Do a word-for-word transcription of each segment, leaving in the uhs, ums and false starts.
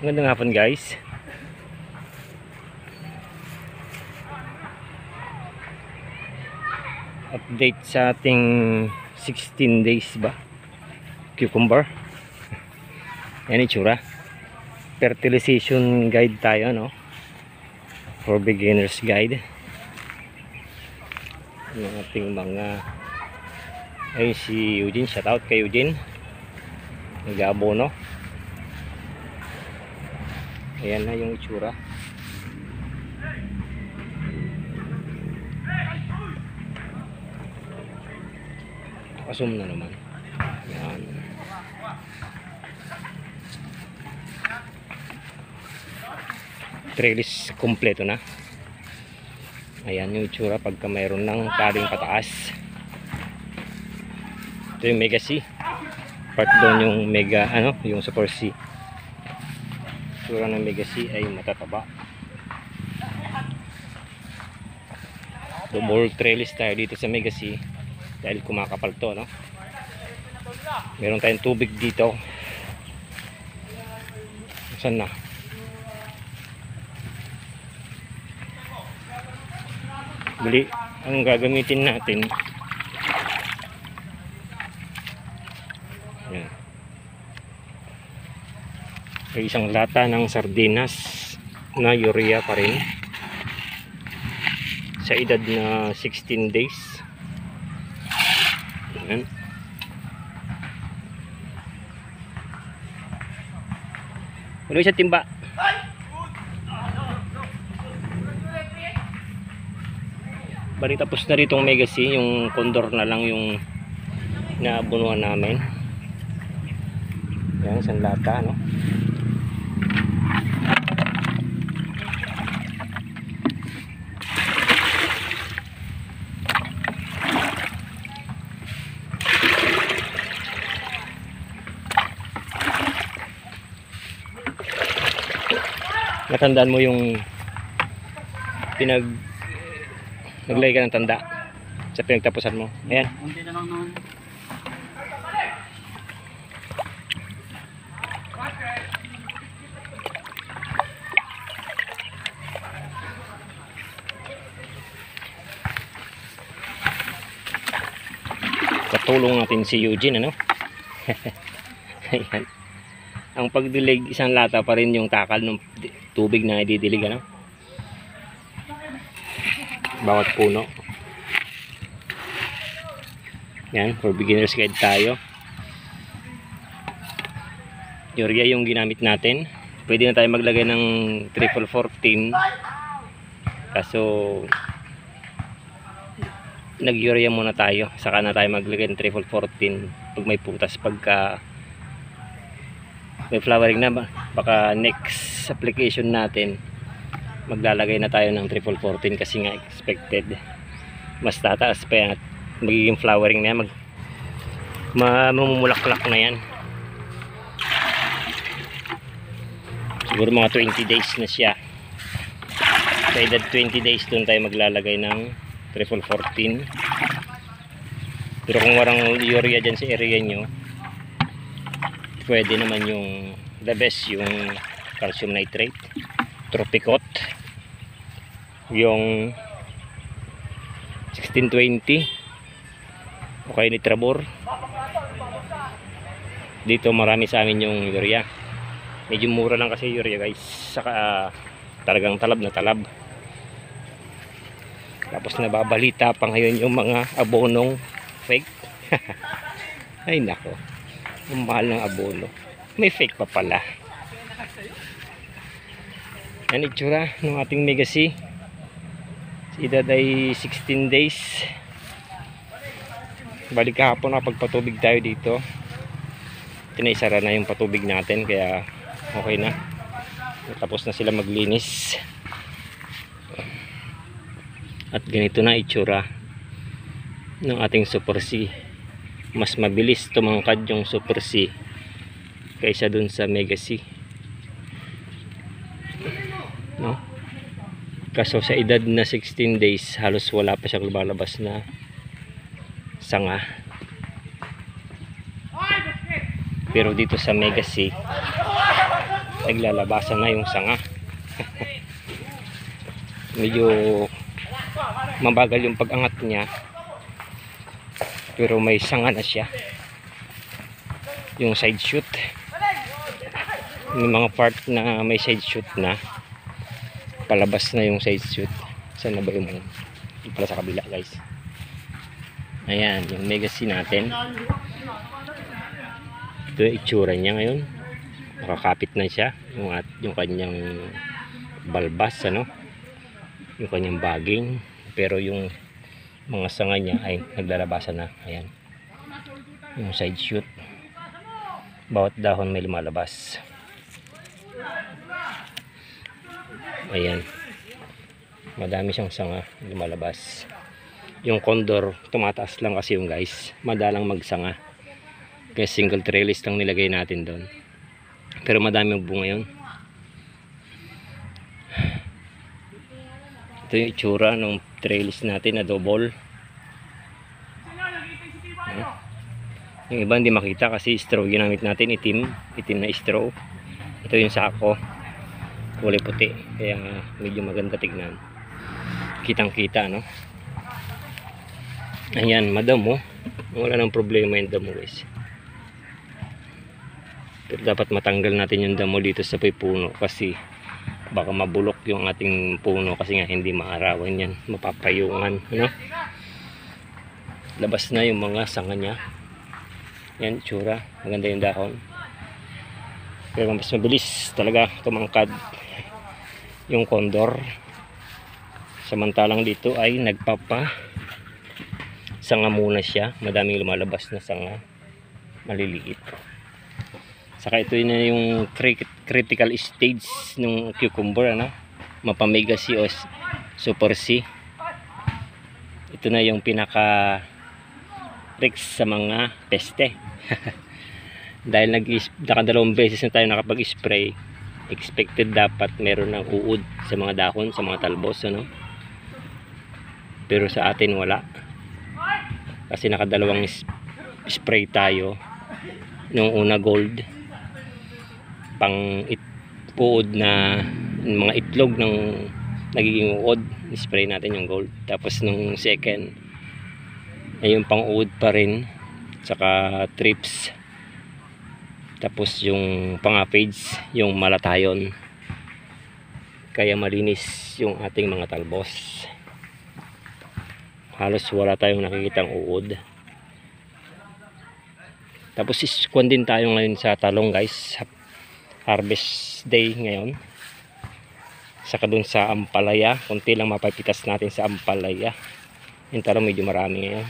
Magandang hapon guys. Update sa ating sixteen days ba cucumber. Yan itsura. Fertilization guide tayo, no? For beginners guide. Yung ating mga ay si Eugene, shout out kay Eugene. Nag-abono. Ayan na yung itsura. Asum na naman. Ayan. Trellis kompleto na. Ayan yung itsura pagka mayroon ng taling pataas. Ito yung Mega C. Part doon yung Mega, ano, yung Super C. Itsura ng Mega C ay matataba. Double trellis tayo dito sa Mega C dahil kumakapal to, no? Meron tayong tubig dito. Saan na? Bali, ang gagamitin natin yan, ay isang lata ng sardinas na urea pa rin sa edad na sixteen days. Yan. Ulo sa timba. Bali tapos na rito ang Mega C, yung condor na lang yung naabunuan namin. Yan, isang lata, no? Natandaan mo yung pinag naglagay ka ng tanda sa pinagtapusan mo. Ayan. Unti na lang naman. Katulong natin si Eugene, ano? Ayan. Ang pagdilig, isang lata pa rin yung takal ng tubig na ididilig, ano? Bawat puno. Yan, for beginners guide tayo. Urea yung ginamit natin. Pwede na tayo maglagay ng triple fourteen. Kaso nag-urea muna tayo. Saka na tayo maglagay ng triple fourteen pag may putas, pagka may flowering na ba. Baka next application natin maglalagay na tayo ng triple fourteen kasi nga expected mas tataas pa yan at magiging flowering na yan, mag mamumulaklak na yan. Siguro mga twenty days na siya. Sa edad twenty days doon tayo maglalagay ng triple fourteen. Pero kung warang urea dyan sa area nyo, pwede naman yung the best yung calcium nitrate, Tropicot, yung sixteen twenty, okay, Nitrabor. Dito marami sa amin yung urea. Medyo mura lang kasi urea guys, saka uh, talagang talab na talab. Tapos nababalita pa ngayon yung mga abonong fake. Ay nako, ang mahal ng abono, may fake pa pala. Yan itsura ng ating Mega C. Edad ay sixteen days. Balik kahapon na pagpatubig tayo dito. Tinaisara na yung patubig natin kaya okay na. Tapos na sila maglinis. At ganito na itsura ng ating Super C. Mas mabilis tumangkad yung Super C kaysa dun sa Mega C, no? Kaso sa edad na sixteen days halos wala pa siyang lumalabas na sanga. Pero dito sa Mega C naglalabasan na yung sanga. Medyo mabagal yung pag-angat niya, pero may sanga na siya. Yung side shoot, may mga part na may side shoot na, palabas na yung side shoot. Saan na ba yung yung pala sa kabila, guys? Ayan yung Megacy natin. Ito yung itsura niya ngayon. Nakakapit na siya yung, at, yung kanyang balbas, ano, yung kanyang baging, pero yung mga sanga niya ay naglalabasan na. Ayan yung side shoot, bawat dahon may lumalabas. Ayan, madami siyang sanga lumalabas. Yung condor tumataas lang kasi yung guys, madalang magsanga, kaya single trellis lang nilagay natin doon, pero madami yung bunga yun. Ito yung itsura ng trellis natin na double. Yung iba hindi makita kasi straw ginamit natin, itim itim na straw. Ito yung sako, kulay puti, kaya medyo maganda tignan, kitang kita, no? Ayan, madamo, wala nang problema yung damo, guys. Pero dapat matanggal natin yung damo dito sa puno kasi baka mabulok yung ating puno, kasi nga hindi maarawan yan, mapapayungan, ano? Labas na yung mga sanga niya. Yan, tsura, maganda yung dahon, pero mas mabilis talaga tumangkad yung condor, samantalang dito ay nagpapa sanga muna siya, madaming lumalabas na sanga, maliliit. Saka ito na yung critical stage ng cucumber, ano, mapamega-C o super C. Ito na yung pinaka risk sa mga peste. Dahil nag nakadalawang beses na tayo nakapag-spray, expected dapat meron ng uod sa mga dahon, sa mga talbos, ano, pero sa atin wala, kasi nakadalawang spray tayo. Nung una gold, pang it, uod na mga itlog ng nagiging uod, spray natin yung gold. Tapos nung second ay yung pang uod pa rin, saka trips. Tapos yung pang aphids, yung malatayon, kaya malinis yung ating mga talbos. Halos wala tayong nakikitang uod. Tapos iskwan din tayo ngayon sa talong, guys. Harvest day ngayon. Saka dun sa ampalaya, kunti lang mapapitas natin sa ampalaya. Yung talong medyo marami ngayon.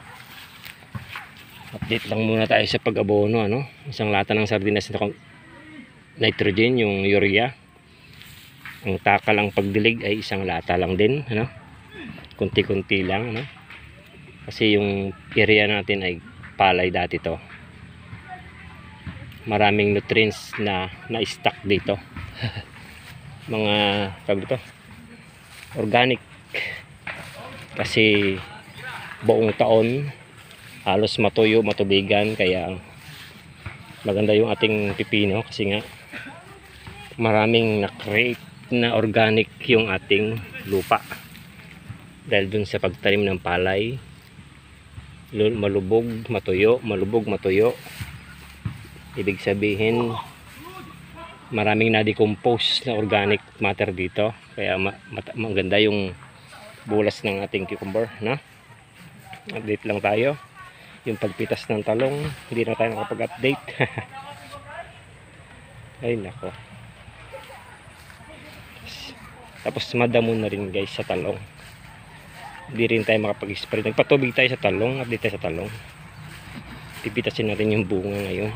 Update lang muna tayo sa pag-abono, ano? Isang lata ng sardinas na nitrogen, yung urea. Ang taka lang pagdilig ay isang lata lang din, ano? Kunti-kunti lang, ano? Kasi yung area natin ay palay dati to. Maraming nutrients na na-stack dito. Mga tawag dito, organic. Kasi buong taon halos matuyo, matubigan, kaya maganda yung ating pipino kasi nga maraming na-create na organic yung ating lupa. Dahil dun sa pagtanim ng palay, malubog, matuyo, malubog, matuyo. Ibig sabihin maraming na-decompose na organic matter dito, kaya ma maganda yung bulas ng ating cucumber, no? Update lang tayo. Yung pagpitas ng talong, hindi na tayo nakapag-update. Ay nako. Tapos madamo na rin, guys, sa talong. Hindi rin tayo makapag-spray. Nagpatubig tayo sa talong, update tayo sa talong. Pipitasin natin yung bunga ngayon.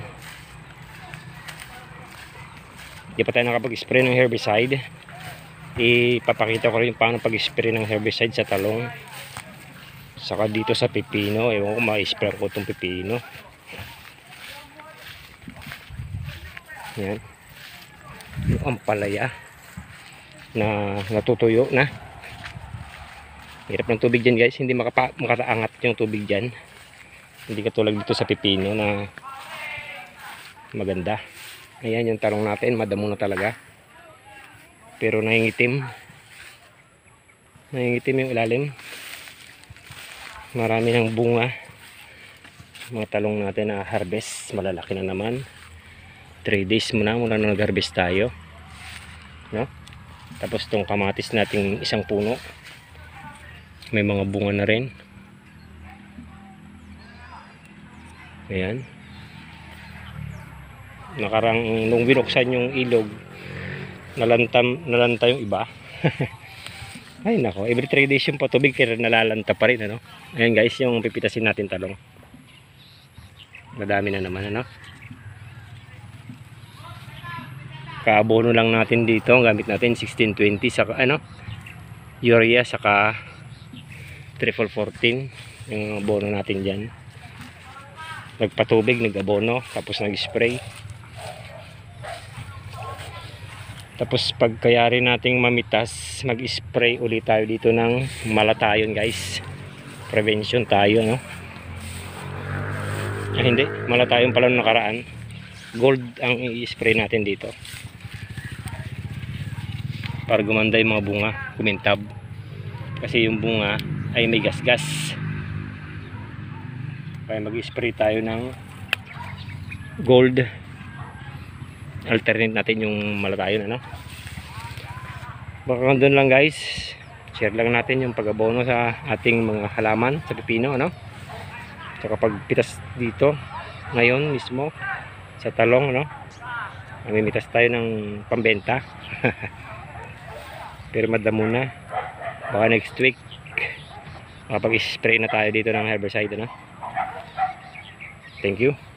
Hindi pa tayo nakapag-spray ng herbicide. Ipapakita ko rin paano pag-spray ng herbicide sa talong. Saka dito sa pipino, ewan ko ma-spray ko itong pipino. Yan. Yung ampalaya na natutuyo na. Hirap ng tubig dyan, guys. Hindi makapa makataangat yung tubig dyan. Hindi katulad dito sa pipino na maganda. Ayan yung talong natin, madamo na talaga. Pero nangingitim. Nangingitim yung ilalim. Marami ng bunga. Mga talong natin na harvest, malalaki na naman. three days muna muna na nag-harvest tayo. No? Tapos tong kamatis nating isang puno. May mga bunga na rin. Ayan. Nakarang nung binuksan yung ilog, nalantam nalanta yung iba. Ay nako, every three days yung patubig kaya nalalanta pa rin, ano. Ayan guys, yung pipitasin natin talong. Madami na naman, ano. Kaabono lang natin dito, gamit natin sixteen twenty saka ano, urea saka triple fourteen yung abono natin diyan. Nagpatubig, nag-abono, tapos nag-spray. Tapos pagkayari nating mamitas, mag-spray ulit tayo dito ng malatayon guys. Prevention tayo, no? Ay, hindi, malatayon pala nung nakaraan. Gold ang i-spray natin dito. Para gumanda yung mga bunga, kumintab. Kasi yung bunga ay may gas-gas. Kaya mag-spray tayo ng gold. Alternate natin yung malatayon, ano. Baka doon lang guys, share lang natin yung pag-abono sa ating mga halaman sa pipino, ano. Saka pagpitas dito ngayon mismo sa talong, ano, mamimitas tayo ng pambenta. Pero madamo na, baka next week makapag-spray na tayo dito ng herbicide, ano. Thank you.